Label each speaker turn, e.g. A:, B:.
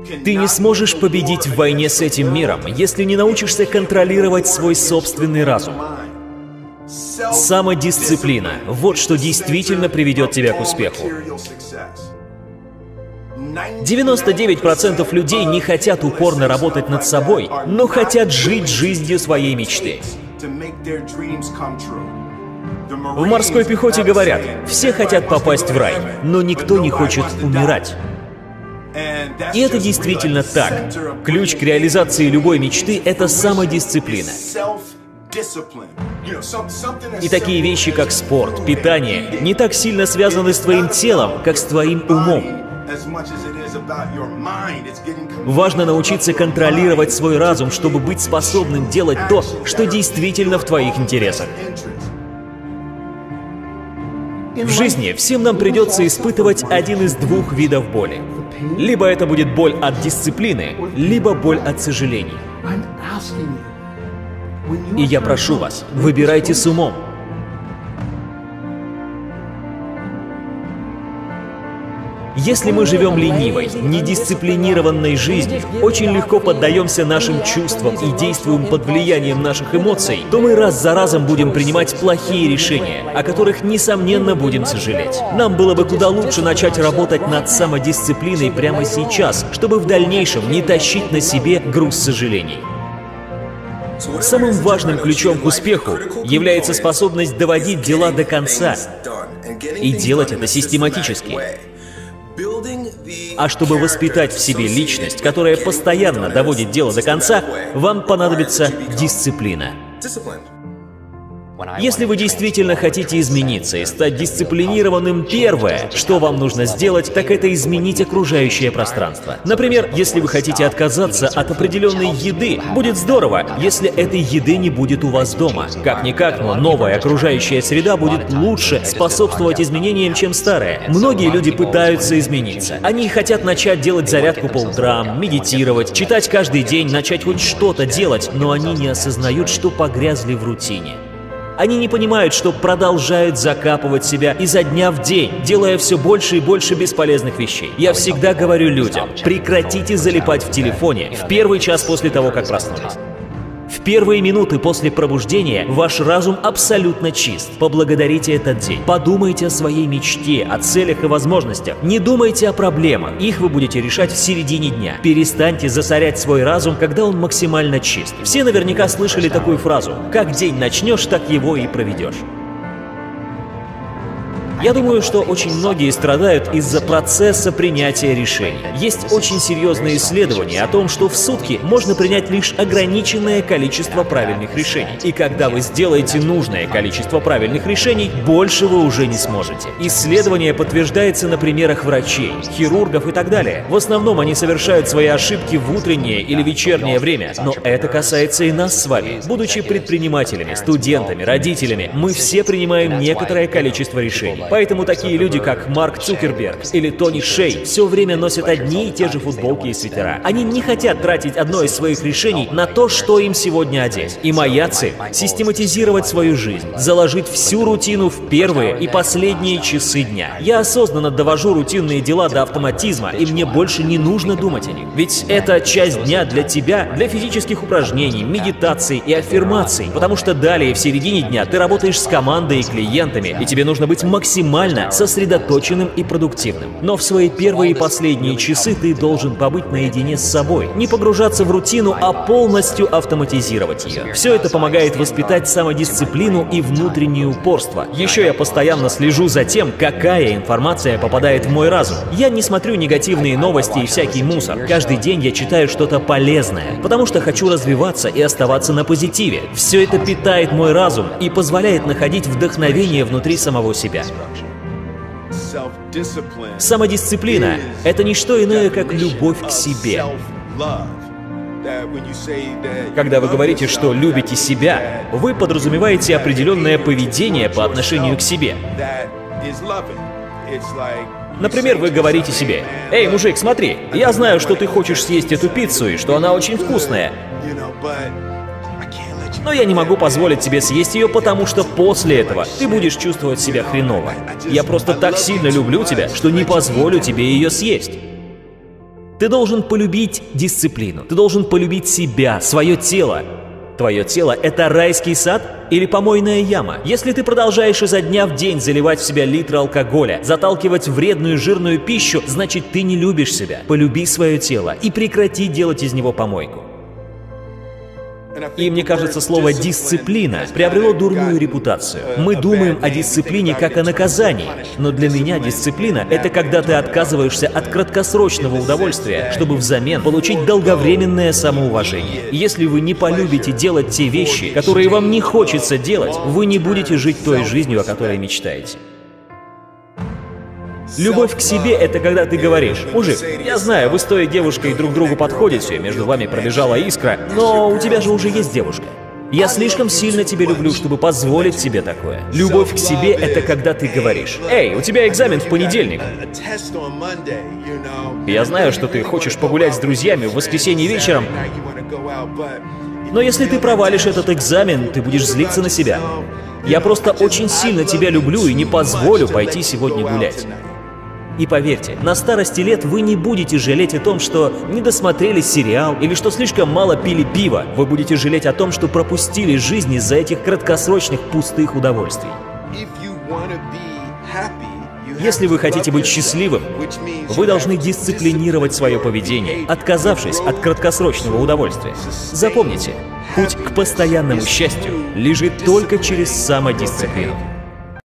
A: Ты не сможешь победить в войне с этим миром, если не научишься контролировать свой собственный разум. Самодисциплина – вот что действительно приведет тебя к успеху. 99% людей не хотят упорно работать над собой, но хотят жить жизнью своей мечты. В морской пехоте говорят, все хотят попасть в рай, но никто не хочет умирать. И это действительно так. Ключ к реализации любой мечты – это самодисциплина. И такие вещи, как спорт, питание, не так сильно связаны с твоим телом, как с твоим умом. Важно научиться контролировать свой разум, чтобы быть способным делать то, что действительно в твоих интересах. В жизни всем нам придется испытывать один из двух видов боли. Либо это будет боль от дисциплины, либо боль от сожалений. И я прошу вас, выбирайте с умом. Если мы живем ленивой, недисциплинированной жизнью, очень легко поддаемся нашим чувствам и действуем под влиянием наших эмоций, то мы раз за разом будем принимать плохие решения, о которых, несомненно, будем сожалеть. Нам было бы куда лучше начать работать над самодисциплиной прямо сейчас, чтобы в дальнейшем не тащить на себе груз сожалений. Самым важным ключом к успеху является способность доводить дела до конца и делать это систематически. А чтобы воспитать в себе личность, которая постоянно доводит дело до конца, вам понадобится дисциплина. Если вы действительно хотите измениться и стать дисциплинированным, первое, что вам нужно сделать, так это изменить окружающее пространство. Например, если вы хотите отказаться от определенной еды, будет здорово, если этой еды не будет у вас дома. Как-никак, но новая окружающая среда будет лучше способствовать изменениям, чем старая. Многие люди пытаются измениться. Они хотят начать делать зарядку по утрам, медитировать, читать каждый день, начать хоть что-то делать, но они не осознают, что погрязли в рутине. Они не понимают, что продолжают закапывать себя изо дня в день, делая все больше и больше бесполезных вещей. Я всегда говорю людям, прекратите залипать в телефоне в первый час после того, как проснулись. В первые минуты после пробуждения ваш разум абсолютно чист. Поблагодарите этот день. Подумайте о своей мечте, о целях и возможностях. Не думайте о проблемах. Их вы будете решать в середине дня. Перестаньте засорять свой разум, когда он максимально чист. Все наверняка слышали такую фразу: «Как день начнешь, так его и проведешь». Я думаю, что очень многие страдают из-за процесса принятия решений. Есть очень серьезные исследования о том, что в сутки можно принять лишь ограниченное количество правильных решений. И когда вы сделаете нужное количество правильных решений, больше вы уже не сможете. Исследование подтверждается на примерах врачей, хирургов и так далее. В основном они совершают свои ошибки в утреннее или вечернее время, но это касается и нас с вами. Будучи предпринимателями, студентами, родителями, мы все принимаем некоторое количество решений. Поэтому такие люди, как Марк Цукерберг или Тони Шей, все время носят одни и те же футболки и свитера. Они не хотят тратить одно из своих решений на то, что им сегодня одеть. И моя цель — систематизировать свою жизнь, заложить всю рутину в первые и последние часы дня. Я осознанно довожу рутинные дела до автоматизма, и мне больше не нужно думать о них. Ведь это часть дня для тебя, для физических упражнений, медитаций и аффирмаций, потому что далее в середине дня ты работаешь с командой и клиентами, и тебе нужно быть максимально сосредоточенным и продуктивным. Но в свои первые и последние часы ты должен побыть наедине с собой, не погружаться в рутину, а полностью автоматизировать ее. Все это помогает воспитать самодисциплину и внутреннее упорство. Еще я постоянно слежу за тем, какая информация попадает в мой разум. Я не смотрю негативные новости и всякий мусор. Каждый день я читаю что-то полезное, потому что хочу развиваться и оставаться на позитиве. Все это питает мой разум и позволяет находить вдохновение внутри самого себя. Самодисциплина — это не что иное, как любовь к себе. Когда вы говорите, что любите себя, вы подразумеваете определенное поведение по отношению к себе. Например, вы говорите себе: «Эй, мужик, смотри, я знаю, что ты хочешь съесть эту пиццу и что она очень вкусная. Но я не могу позволить тебе съесть ее, потому что после этого ты будешь чувствовать себя хреново. Я просто так сильно люблю тебя, что не позволю тебе ее съесть». Ты должен полюбить дисциплину. Ты должен полюбить себя, свое тело. Твое тело — это райский сад или помойная яма? Если ты продолжаешь изо дня в день заливать в себя литры алкоголя, заталкивать вредную жирную пищу, значит, ты не любишь себя. Полюби свое тело и прекрати делать из него помойку. И мне кажется, слово «дисциплина» приобрело дурную репутацию. Мы думаем о дисциплине как о наказании, но для меня дисциплина — это когда ты отказываешься от краткосрочного удовольствия, чтобы взамен получить долговременное самоуважение. И если вы не полюбите делать те вещи, которые вам не хочется делать, вы не будете жить той жизнью, о которой мечтаете. Любовь к себе — это когда ты говоришь: «Мужик, я знаю, вы с той девушкой друг другу подходите, между вами пробежала искра, но у тебя же уже есть девушка. Я слишком сильно тебя люблю, чтобы позволить себе такое». Любовь к себе — это когда ты говоришь: «Эй, у тебя экзамен в понедельник. Я знаю, что ты хочешь погулять с друзьями в воскресенье вечером, но если ты провалишь этот экзамен, ты будешь злиться на себя. Я просто очень сильно тебя люблю и не позволю пойти сегодня гулять». И поверьте, на старости лет вы не будете жалеть о том, что не досмотрели сериал или что слишком мало пили пиво. Вы будете жалеть о том, что пропустили жизнь из-за этих краткосрочных пустых удовольствий. Если вы хотите быть счастливым, вы должны дисциплинировать свое поведение, отказавшись от краткосрочного удовольствия. Запомните, путь к постоянному счастью лежит только через самодисциплину.